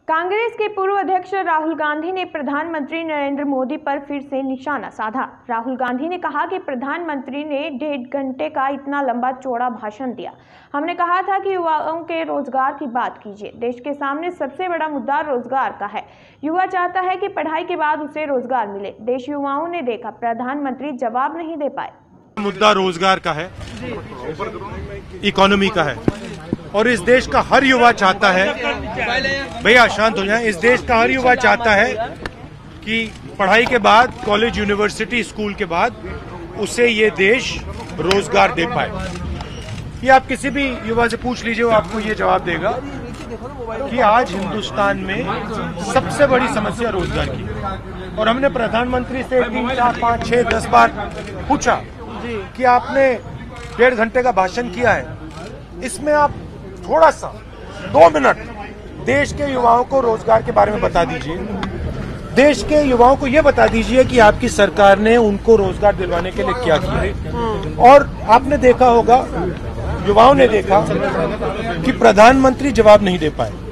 कांग्रेस के पूर्व अध्यक्ष राहुल गांधी ने प्रधानमंत्री नरेंद्र मोदी पर फिर से निशाना साधा। राहुल गांधी ने कहा कि प्रधानमंत्री ने 1.5 घंटे का इतना लंबा चौड़ा भाषण दिया। हमने कहा था कि युवाओं के रोजगार की बात कीजिए। देश के सामने सबसे बड़ा मुद्दा रोजगार का है। युवा चाहता है कि पढ़ाई के बाद उसे रोजगार मिले। देश युवाओं ने देखा, प्रधानमंत्री जवाब नहीं दे पाए। मुद्दा रोजगार का है, इकोनॉमी का है और इस देश का हर युवा चाहता है, भैया शांत हो जाएं, इस देश का हर युवा चाहता है कि पढ़ाई के बाद, कॉलेज, यूनिवर्सिटी, स्कूल के बाद उसे ये देश रोजगार दे पाए। ये आप किसी भी युवा से पूछ लीजिए, वो आपको ये जवाब देगा कि आज हिंदुस्तान में सबसे बड़ी समस्या रोजगार की है। और हमने प्रधानमंत्री से 3, 4, 5, 6, 10 बार पूछा कि आपने 1.5 घंटे का भाषण किया है, इसमें आप थोड़ा सा 2 मिनट देश के युवाओं को रोजगार के बारे में बता दीजिए। देश के युवाओं को यह बता दीजिए कि आपकी सरकार ने उनको रोजगार दिलवाने के लिए क्या किया। और आपने देखा होगा, युवाओं ने देखा कि प्रधानमंत्री जवाब नहीं दे पाए।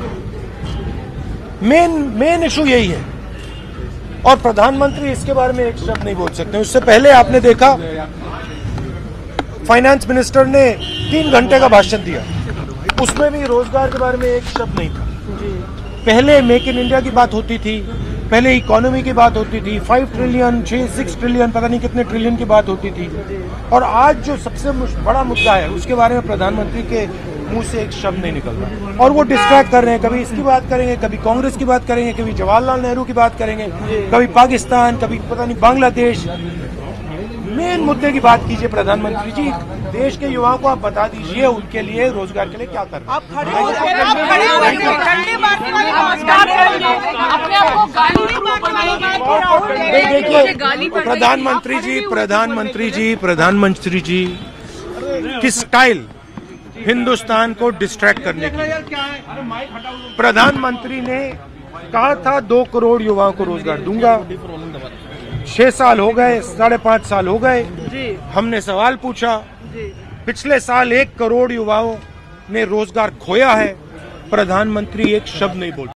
मेन इशू यही है और प्रधानमंत्री इसके बारे में एक शब्द नहीं बोल सकते। उससे पहले आपने देखा फाइनेंस मिनिस्टर ने 3 घंटे का भाषण दिया, उसमें भी रोजगार के बारे में एक शब्द नहीं था। पहले मेक इन इंडिया की बात होती थी, पहले इकोनॉमी की बात होती थी, 5 ट्रिलियन 6 ट्रिलियन पता नहीं कितने ट्रिलियन की बात होती थी। और आज जो सबसे बड़ा मुद्दा है उसके बारे में प्रधानमंत्री के मुंह से एक शब्द नहीं निकल रहा और वो डिस्ट्रैक्ट कर रहे हैं। कभी इसकी बात करेंगे, कभी कांग्रेस की बात करेंगे, कभी जवाहरलाल नेहरू की बात करेंगे, कभी पाकिस्तान, कभी पता नहीं बांग्लादेश। मेन मुद्दे की बात कीजिए प्रधानमंत्री जी। देश के युवाओं को आप बता दीजिए उनके लिए रोजगार के लिए क्या कर रहे हैं। देखिए प्रधानमंत्री जी की स्टाइल हिंदुस्तान को डिस्ट्रैक्ट करने की। प्रधानमंत्री ने कहा था 2 करोड़ युवाओं को रोजगार दूंगा। 6 साल हो गए, 5.5 साल हो गए। हमने सवाल पूछा, पिछले साल 1 करोड़ युवाओं ने रोजगार खोया है। प्रधानमंत्री एक शब्द नहीं बोलते।